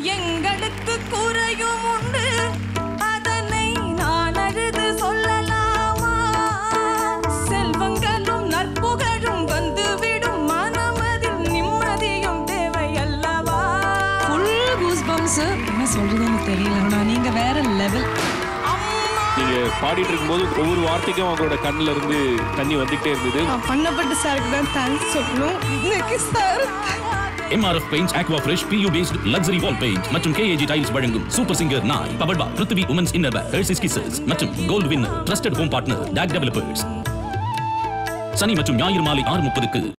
எங்களுக்கு குறையும் உண்டு அதனை நான் அழுது சொல்லலாமா செல்வங்களும் நற்புகழும் வந்துவிடும் மனமதில் நிம்மதியும் தேவை அல்லவா ஃபுல் கூஸ்பம்ஸ் என்ன சொல்றதுன்னு தெரியல ஆனா நீங்க வேற லெவல் நீங்க பாடிட்டு இருக்கும்போது ஒவ்வொரு வார்த்தைக்கும் அவங்களோட கண்ணுல இருந்து தண்ணி வந்துட்டே இருந்தது பண்ணப்பட்ட சாருக்கு தான் தேங்க்ஸ் சொல்லணும் இன்னைக்கு sir MRF Paints Aqua Fresh PU based luxury wall paint மற்றும் KAG tiles வழங்கும் super singer 9 powered by Prithvi Women's Innerwear Hershey's Kisses மற்றும் Gold Winner Trusted Home Partner DAG Developers சனி மற்றும் ஞாயிறு மாலை 6:30க்கு